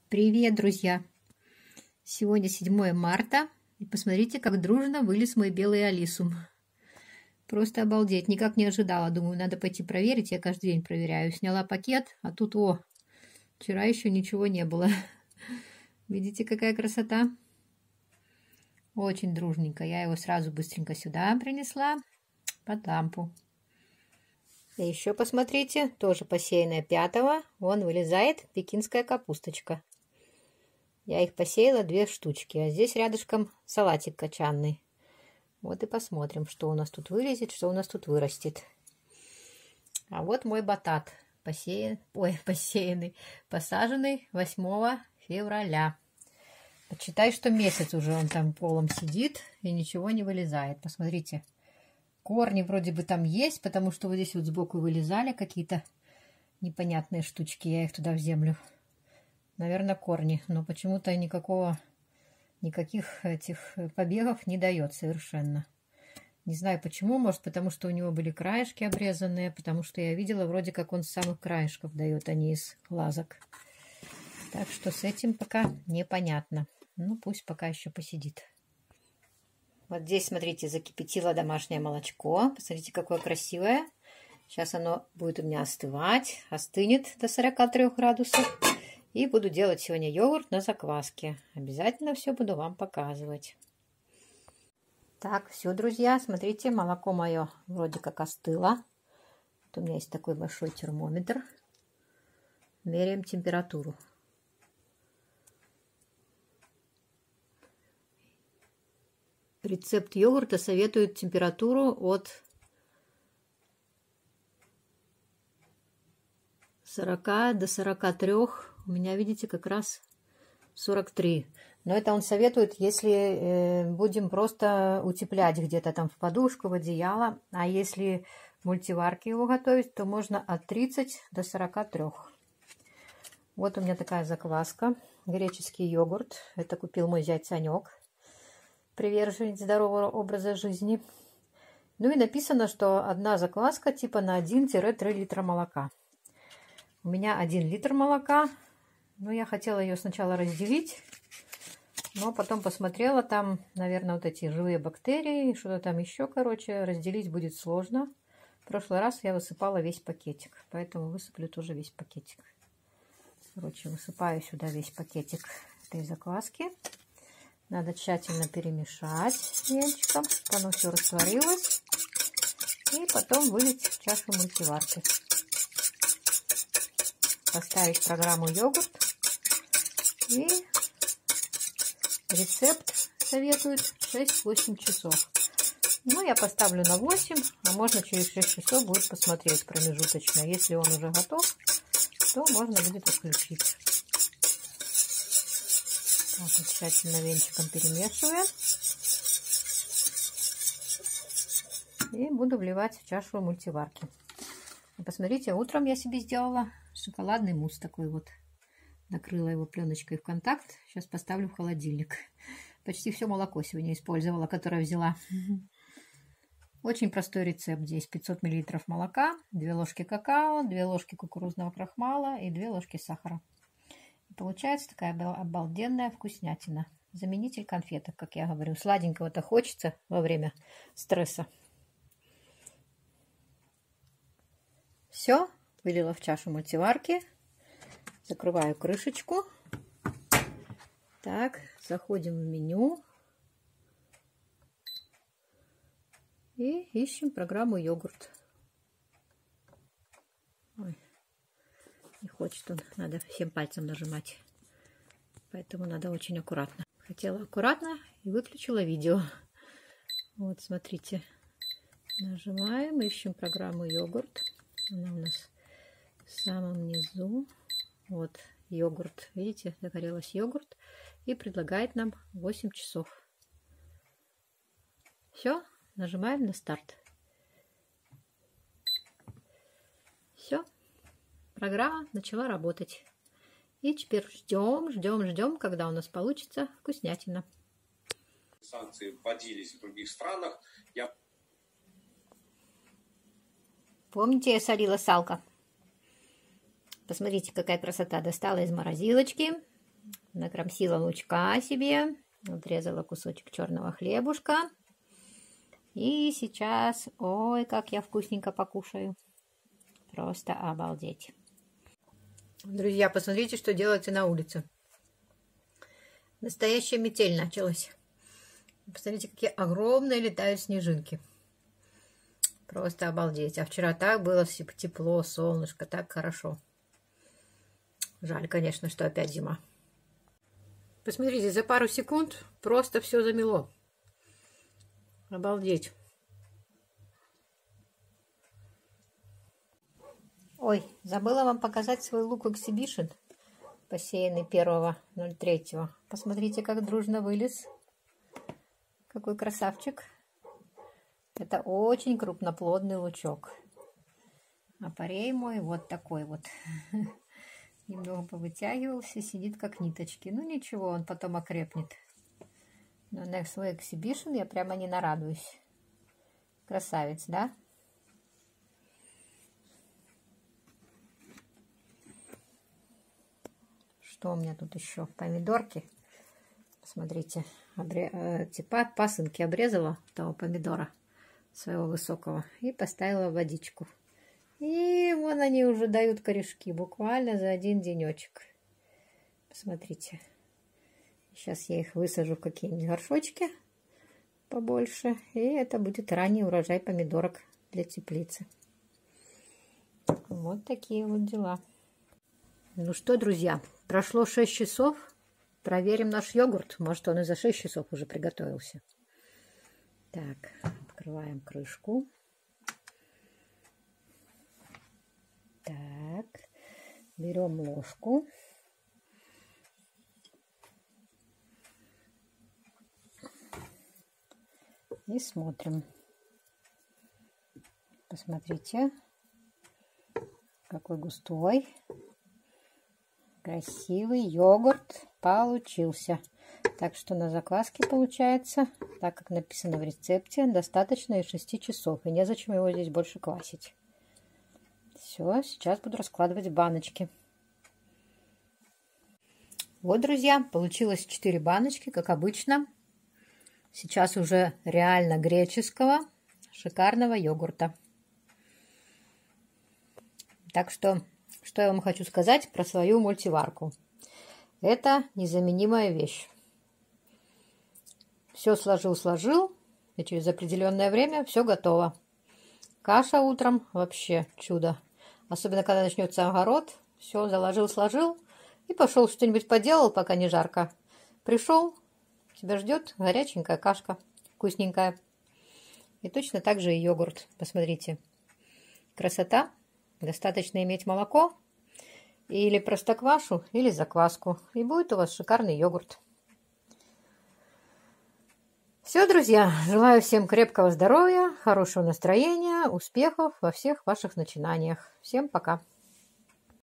Привет, друзья! Сегодня 7 марта, и посмотрите, как дружно вылез мой белый алисум. Просто обалдеть, никак не ожидала. Думаю, надо пойти проверить, я каждый день проверяю. Сняла пакет, а тут, вчера еще ничего не было. Видите, какая красота? Очень дружненько. Я его сразу быстренько сюда принесла, под лампу. И еще посмотрите, тоже посеянная 5-го, вон вылезает пекинская капусточка. Я их посеяла 2 штучки, а здесь рядышком салатик качанный. Вот и посмотрим, что у нас тут вылезет, что у нас тут вырастет. А вот мой батат, посеянный, посаженный 8 февраля. Почитай, что месяц уже он там полом сидит и ничего не вылезает. Посмотрите, корни вроде бы там есть, потому что вот здесь вот сбоку вылезали какие-то непонятные штучки. Я их туда в землю. Наверное, корни, но почему-то никаких этих побегов не дает совершенно. Не знаю почему, может потому что у него были краешки обрезанные, потому что я видела вроде как он с самых краешков дает, а не из лазок. Так что с этим пока непонятно. Ну пусть пока еще посидит. Вот здесь, смотрите, закипятила домашнее молочко. Посмотрите, какое красивое. Сейчас оно будет у меня остывать, остынет до 43 градусов. И буду делать сегодня йогурт на закваске. Обязательно все буду вам показывать. Так, все, друзья, смотрите, молоко мое вроде как остыло. Вот у меня есть такой большой термометр. Меряем температуру. Рецепт йогурта советует температуру от 40 до 43. У меня, видите, как раз 43. Но это он советует, если будем просто утеплять где-то там в подушку, в одеяло. А если в мультиварке его готовить, то можно от 30 до 43. Вот у меня такая закваска. Греческий йогурт. Это купил мой зять Санек, приверженец здорового образа жизни. Ну и написано, что одна закваска типа на 1-3 литра молока. У меня 1 литр молока. Ну, я хотела ее сначала разделить, но потом посмотрела, там, наверное, вот эти живые бактерии, что-то там еще, короче, разделить будет сложно. В прошлый раз я высыпала весь пакетик, поэтому высыплю тоже весь пакетик. Короче, высыпаю сюда весь пакетик этой закваски. Надо тщательно перемешать венчиком, чтобы оно все растворилось. И потом вылить в чашу мультиварки. Поставить программу йогурт. И рецепт советует 6-8 часов. Ну, я поставлю на 8, а можно через 6 часов будет посмотреть промежуточно. Если он уже готов, то можно будет отключить. Так, вот тщательно венчиком перемешиваем. И буду вливать в чашу мультиварки. Посмотрите, утром я себе сделала шоколадный мусс такой вот. Накрыла его пленочкой в контакт. Сейчас поставлю в холодильник. Почти все молоко сегодня использовала, которое взяла. Очень простой рецепт. Здесь 500 мл молока, 2 ложки какао, 2 ложки кукурузного крахмала и 2 ложки сахара. И получается такая обалденная вкуснятина. Заменитель конфеток, как я говорю. Сладенького-то хочется во время стресса. Все, вылила в чашу мультиварки. Закрываю крышечку. Так, заходим в меню. И ищем программу йогурт. Ой, не хочет он, надо всем пальцем нажимать. Поэтому надо очень аккуратно. Хотела аккуратно и выключила видео. Вот, смотрите. Нажимаем, ищем программу йогурт. Она у нас в самом низу. Вот йогурт, видите, загорелась йогурт и предлагает нам 8 часов. Все, нажимаем на старт. Все, программа начала работать. И теперь ждем, когда у нас получится вкуснятина. Санкции вводились в других странах. Помните, я солила салко? Посмотрите, какая красота. Достала из морозилочки. Накромсила лучка себе, отрезала кусочек черного хлебушка. И сейчас, ой, как я вкусненько покушаю. Просто обалдеть. Друзья, посмотрите, что делается на улице. Настоящая метель началась. Посмотрите, какие огромные летают снежинки. Просто обалдеть. А вчера так было тепло, солнышко, так хорошо. Жаль, конечно, что опять зима. Посмотрите, за пару секунд просто все замело. Обалдеть. Ой, забыла вам показать свой лук эксибишн, посеянный 1.03. Посмотрите, как дружно вылез. Какой красавчик. Это очень крупноплодный лучок. А парей мой вот такой вот. Немного повытягивался, сидит как ниточки. Ну ничего, он потом окрепнет. Но на свой эксибишн я прямо не нарадуюсь. Красавец, да? Что у меня тут еще? Помидорки. Смотрите, пасынки обрезала того помидора своего высокого и поставила в водичку. И вон они уже дают корешки, буквально за один денечек. Посмотрите. Сейчас я их высажу в какие-нибудь горшочки побольше. И это будет ранний урожай помидорок для теплицы. Вот такие вот дела. Ну что, друзья, прошло 6 часов. Проверим наш йогурт. Может, он и за 6 часов уже приготовился. Так, открываем крышку. Так, берем ложку. И смотрим. Посмотрите, какой густой, красивый йогурт получился. Так что на закваске получается, так как написано в рецепте, достаточно и 6 часов. И незачем его здесь больше квасить. Все, сейчас буду раскладывать в баночки. Вот, друзья, получилось 4 баночки, как обычно. Сейчас уже реально греческого, шикарного йогурта. Так что я вам хочу сказать про свою мультиварку. Это незаменимая вещь. Все сложил, и через определенное время все готово. Каша утром вообще чудо. Особенно, когда начнется огород. Все, сложил и пошел что-нибудь поделал, пока не жарко. Пришел, тебя ждет горяченькая кашка, вкусненькая. И точно так же и йогурт. Посмотрите. Красота. Достаточно иметь молоко или простоквашу, или закваску. И будет у вас шикарный йогурт. Все, друзья, желаю всем крепкого здоровья, хорошего настроения, успехов во всех ваших начинаниях. Всем пока!